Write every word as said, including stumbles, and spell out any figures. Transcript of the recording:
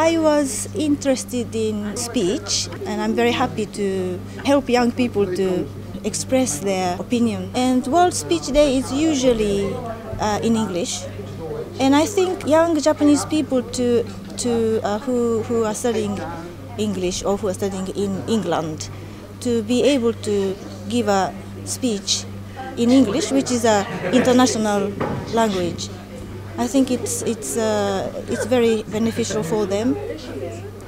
I was interested in speech, and I'm very happy to help young people to express their opinion. And World Speech Day is usually uh, in English, and I think young Japanese people to to uh, who who are studying English or who are studying in England to be able to give a speech in English, which is an international language. I think it's it's uh, it's very beneficial for them,